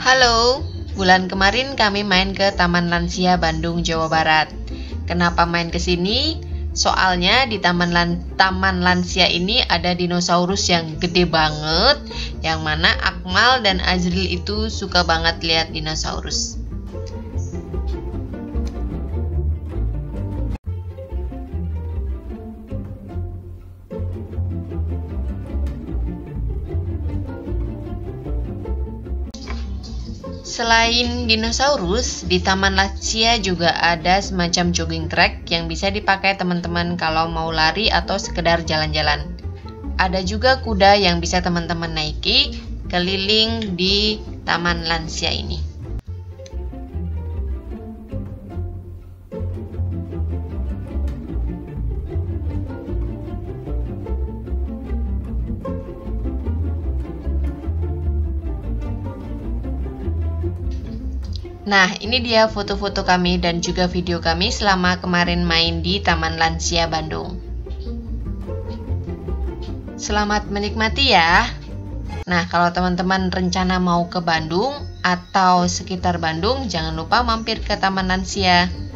Halo, bulan kemarin kami main ke Taman Lansia Bandung, Jawa Barat. Kenapa main ke sini? Soalnya di Taman Lansia ini ada dinosaurus yang gede banget, yang mana Akmal dan Azril itu suka banget lihat dinosaurus. Selain dinosaurus, di Taman Lansia juga ada semacam jogging track yang bisa dipakai teman-teman kalau mau lari atau sekedar jalan-jalan. Ada juga kuda yang bisa teman-teman naiki keliling di Taman Lansia ini. Nah, ini dia foto-foto kami dan juga video kami selama kemarin main di Taman Lansia Bandung. Selamat menikmati ya. Nah, kalau teman-teman rencana mau ke Bandung atau sekitar Bandung, jangan lupa mampir ke Taman Lansia.